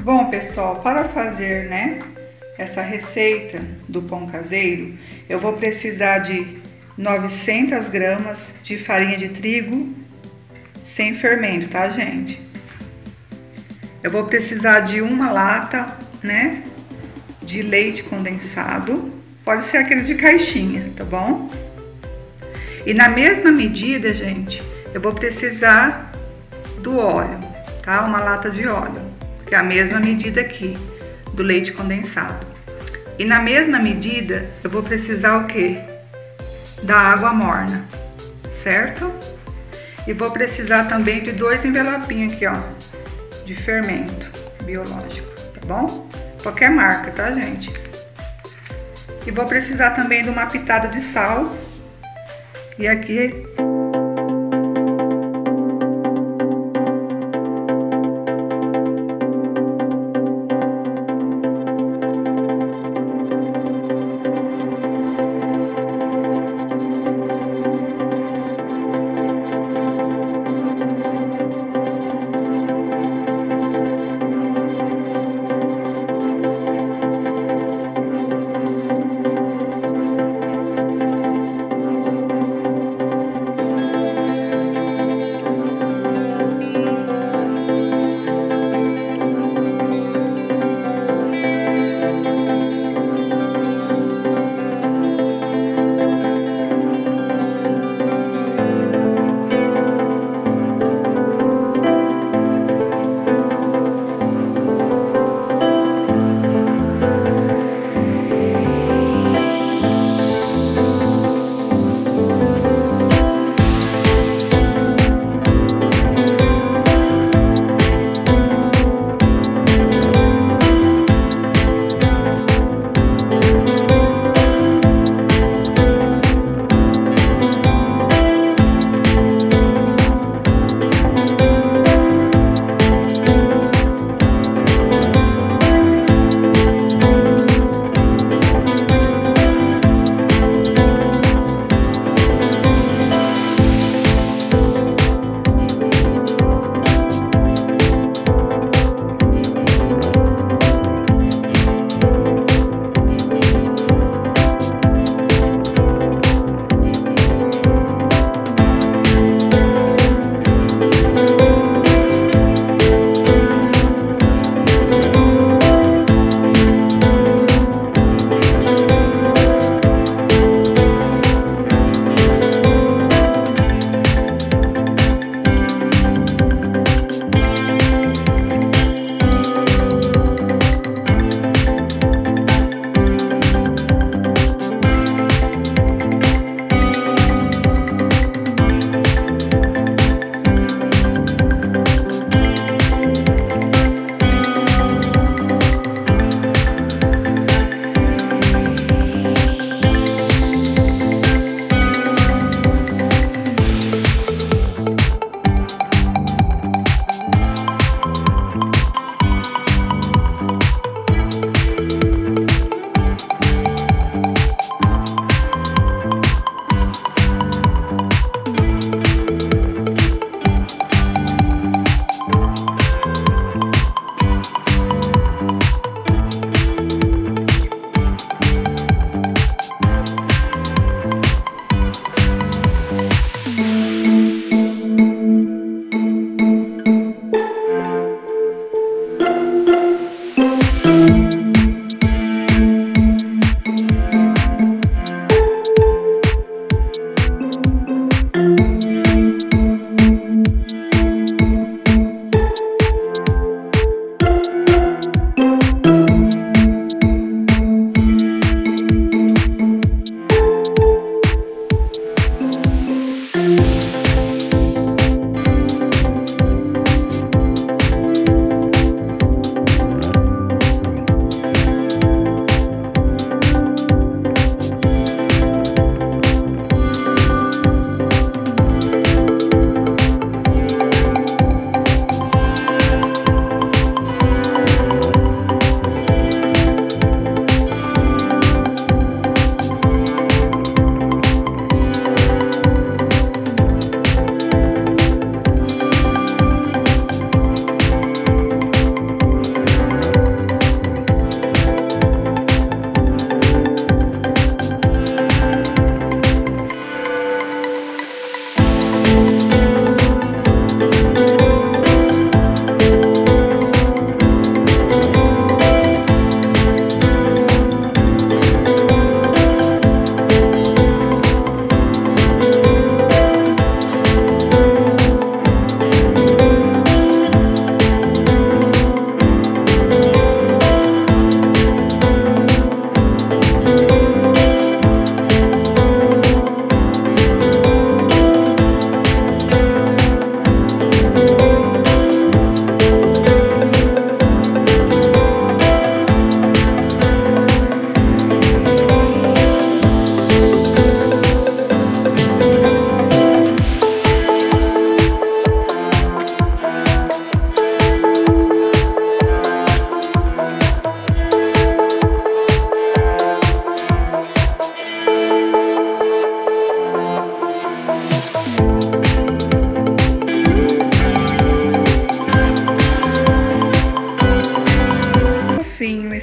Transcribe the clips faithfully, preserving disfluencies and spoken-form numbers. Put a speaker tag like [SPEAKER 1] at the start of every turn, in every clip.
[SPEAKER 1] Bom, pessoal, para fazer, né, essa receita do pão caseiro, eu vou precisar de novecentas gramas de farinha de trigo sem fermento, tá, gente? Eu vou precisar de uma lata, né, de leite condensado, pode ser aqueles de caixinha, tá bom? E na mesma medida, gente, eu vou precisar do óleo, tá? Uma lata de óleo, que é a mesma medida aqui do leite condensado. E na mesma medida, eu vou precisar o quê? Da água morna, certo? E vou precisar também de dois envelopinhos aqui, ó, de fermento biológico, tá bom? Qualquer marca, tá, gente? E vou precisar também de uma pitada de sal. E aqui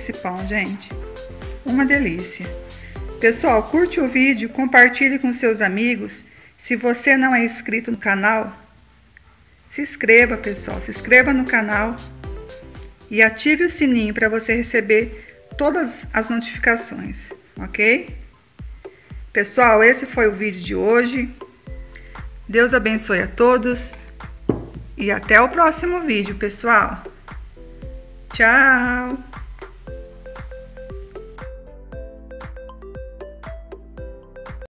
[SPEAKER 1] esse pão, gente. Uma delícia. Pessoal, curte o vídeo, compartilhe com seus amigos. Se você não é inscrito no canal, se inscreva, pessoal. Se inscreva no canal e ative o sininho para você receber todas as notificações, ok? Pessoal, esse foi o vídeo de hoje. Deus abençoe a todos e até o próximo vídeo, pessoal. Tchau!